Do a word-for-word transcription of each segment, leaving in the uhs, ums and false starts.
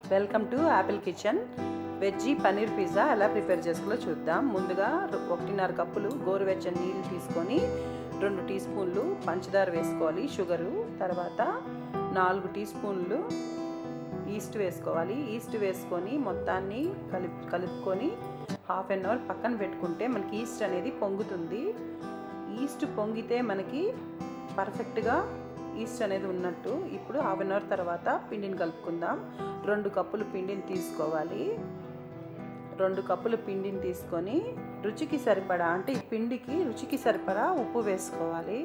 Welcome to Apple Kitchen. Veggie paneer pizza ఎలా prepare చేసుకోవాలో చూద్దాం. ముందుగా ఒకటిన్నర కప్పులు గోరువెచ్చని నీళ్ళు తీసుకొని రెండు టీ స్పూన్లు పంచదార వేసుకోవాలి, షుగరు. తర్వాత నాలుగు టీ స్పూన్లు ఈస్ట్ వేసుకోవాలి. ఈస్ట్ వేసుకొని మొత్తాన్ని కలిపి కలుపుకొని హాఫ్ అన్ అవర్ పక్కన పెట్టుకుంటే మనకి ఈస్ట్ అనేది పొంగుతుంది. ఈస్ట్ పొంగితే మనకి పర్ఫెక్ట్గా ఈస్ట్ అనేది ఉన్నట్టు. ఇప్పుడు హాఫ్ అన్ అవర్ తర్వాత పిండిని కలుపుకుందాం. రెండు కప్పులు పిండిని తీసుకోవాలి. రెండు కప్పుల పిండిని తీసుకొని రుచికి సరిపడా, అంటే ఈ పిండికి రుచికి సరిపడా ఉప్పు వేసుకోవాలి.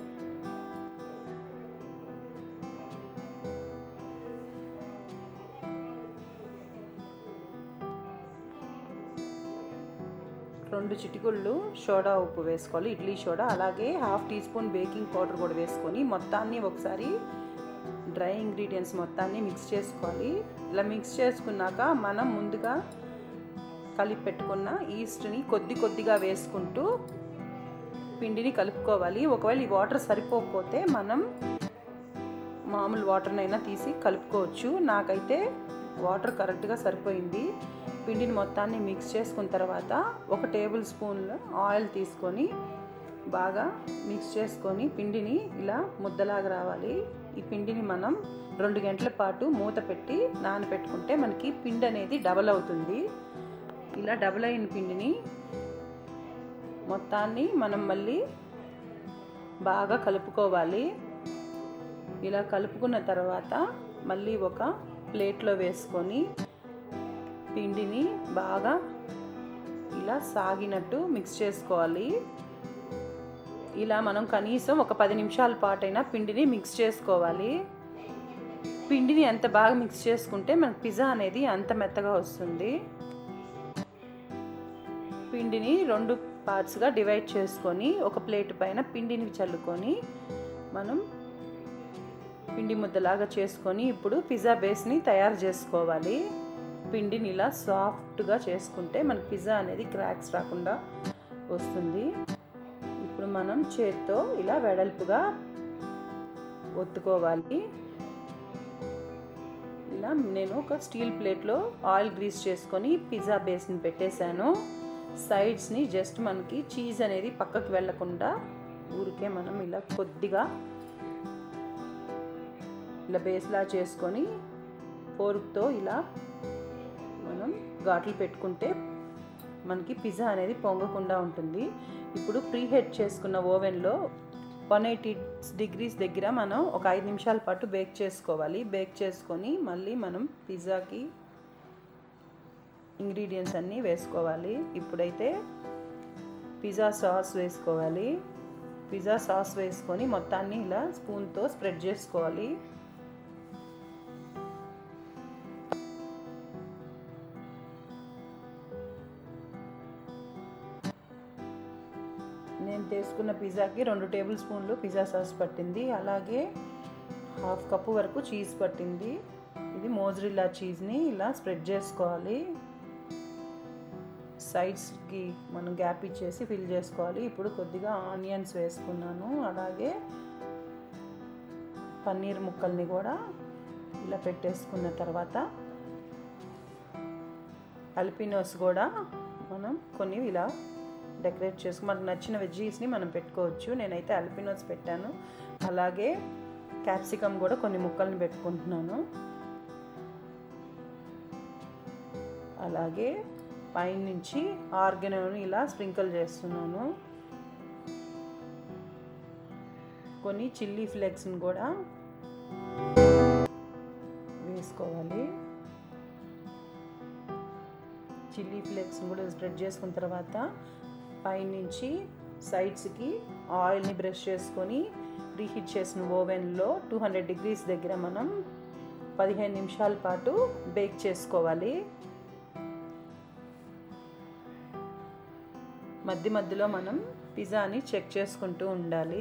రెండు చిటికుళ్ళు సోడా ఉప్పు వేసుకోవాలి, ఇడ్లీ సోడా. అలాగే half teaspoon baking powder కూడా వేసుకొని మొత్తాన్ని ఒకసారి డ్రై ఇంగ్రీడియంట్స్ మొత్తాన్ని మిక్స్ చేసుకోవాలి. ఇలా మిక్స్ చేసుకున్నాక మనం ముందుగా కలిపి పెట్టుకున్న ఈస్ట్ని కొద్ది కొద్దిగా వేసుకుంటూ పిండిని కలుపుకోవాలి. ఒకవేళ ఈ వాటర్ సరిపోకపోతే మనం మామూలు వాటర్నైనా తీసి కలుపుకోవచ్చు. నాకైతే వాటర్ కరెక్ట్గా సరిపోయింది. పిండిని మొత్తాన్ని మిక్స్ చేసుకున్న తర్వాత ఒక టేబుల్ స్పూన్ ఆయిల్ తీసుకొని బాగా మిక్స్ చేసుకొని పిండిని ఇలా ముద్దలాగా రావాలి. ఈ పిండిని మనం రెండు గంటల పాటు మూత పెట్టి నానబెట్టుకుంటే మనకి పిండి అనేది డబల్ అవుతుంది. ఇలా డబల్ అయిన పిండిని మొత్తాన్ని మనం మళ్ళీ బాగా కలుపుకోవాలి. ఇలా కలుపుకున్న తర్వాత మళ్ళీ ఒక ప్లేట్లో వేసుకొని పిండిని బాగా ఇలా సాగినట్టు మిక్స్ చేసుకోవాలి. ఇలా మనం కనీసం ఒక పది నిమిషాల పాటైనా పిండిని మిక్స్ చేసుకోవాలి. పిండిని ఎంత బాగా మిక్స్ చేసుకుంటే మనకు పిజ్జా అనేది అంత మెత్తగా వస్తుంది. పిండిని రెండు పార్ట్స్గా డివైడ్ చేసుకొని ఒక ప్లేట్ పైన పిండిని చల్లుకొని మనం పిండి ముద్దలాగా చేసుకొని ఇప్పుడు పిజ్జా బేస్ని తయారు చేసుకోవాలి. పిండిని ఇలా సాఫ్ట్గా చేసుకుంటే మనకి పిజ్జా అనేది క్రాక్స్ రాకుండా వస్తుంది. ఇప్పుడు మనం చేత్తో ఇలా వెడల్పుగా ఒత్తుకోవాలి. ఇలా నేను ఒక స్టీల్ ప్లేట్లో ఆయిల్ గ్రీస్ చేసుకొని పిజ్జా బేస్ని పెట్టేశాను. సైడ్స్ని జస్ట్ మనకి చీజ్ అనేది పక్కకు వెళ్ళకుండా ఊరికే మనం ఇలా కొద్దిగా ఇలా బేస్లా చేసుకొని ఫోర్క్తో ఇలా మనం ఘాట్లు పెట్టుకుంటే మనకి పిజ్జా అనేది పొంగకుండా ఉంటుంది. ఇప్పుడు ప్రీ హీట్ చేసుకున్న ఓవెన్లో వన్ ఎయిటీ డిగ్రీస్ దగ్గర మనం ఒక ఐదు నిమిషాల పాటు బేక్ చేసుకోవాలి. బేక్ చేసుకొని మళ్ళీ మనం పిజ్జాకి ఇంగ్రీడియంట్స్ అన్నీ వేసుకోవాలి. ఇప్పుడైతే పిజ్జా సాస్ వేసుకోవాలి. పిజ్జా సాస్ వేసుకొని మొత్తాన్ని ఇలా స్పూన్తో స్ప్రెడ్ చేసుకోవాలి. నేను తీసుకున్న పిజ్జాకి రెండు టేబుల్ స్పూన్లు పిజ్జా సాస్ పట్టింది. అలాగే హాఫ్ కప్పు వరకు చీజ్ పట్టింది. ఇది మోజరెల్లా చీజ్ని ఇలా స్ప్రెడ్ చేసుకోవాలి. సైడ్స్కి మనం గ్యాప్ ఇచ్చేసి ఫిల్ చేసుకోవాలి. ఇప్పుడు కొద్దిగా ఆనియన్స్ వేసుకున్నాను. అలాగే పన్నీర్ ముక్కల్ని కూడా ఇలా పెట్టేసుకున్న తర్వాత అల్పినోస్ కూడా మనం కొన్ని ఇలా డెకరేట్ చేసుకుని మనకు నచ్చిన వెజ్జీస్ని మనం పెట్టుకోవచ్చు. నేనైతే అల్పినోస్ పెట్టాను. అలాగే క్యాప్సికమ్ కూడా కొన్ని ముక్కల్ని పెట్టుకుంటున్నాను. అలాగే పైనుంచి ఆర్గానోని ఇలా స్ప్రింకిల్ చేస్తున్నాను. కొన్ని చిల్లీ ఫ్లేక్స్ని కూడా వేసుకోవాలి. చిల్లీ ఫ్లేక్స్ని కూడా స్ప్రెడ్ చేసుకున్న తర్వాత పైనుంచి సైడ్స్కి ఆయిల్ని బ్రష్ చేసుకొని ప్రీహీట్ చేసిన ఓవెన్లో టూ హండ్రెడ్ డిగ్రీస్ దగ్గర మనం పదిహేను నిమిషాల పాటు బేక్ చేసుకోవాలి. మధ్య మధ్యలో మనం పిజ్జాని చెక్ చేసుకుంటూ ఉండాలి.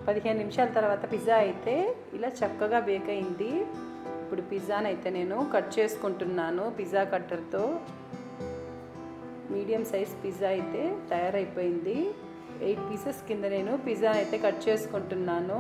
పదిహేను నిమిషాల తర్వాత పిజ్జా అయితే ఇలా చక్కగా బేక్ అయింది. ఇప్పుడు పిజ్జాని అయితే నేను కట్ చేసుకుంటున్నాను పిజ్జా కట్టర్తో. మీడియం సైజ్ పిజ్జా అయితే తయారైపోయింది. ఎయిట్ పీసెస్ కింద నేను పిజ్జాని అయితే కట్ చేసుకుంటున్నాను.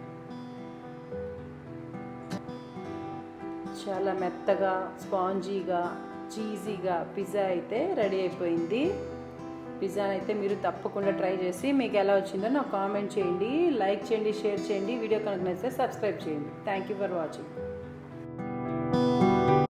చాలా మెత్తగా, స్పాంజీగా, చీజీగా పిజ్జా అయితే రెడీ అయిపోయింది. పిజ్జాని అయితే మీరు తప్పకుండా ట్రై చేసి మీకు ఎలా వచ్చిందో నాకు కామెంట్ చేయండి, లైక్ చేయండి, షేర్ చేయండి. వీడియో కనుక నచ్చితే సబ్స్క్రైబ్ చేయండి. Thank you for watching.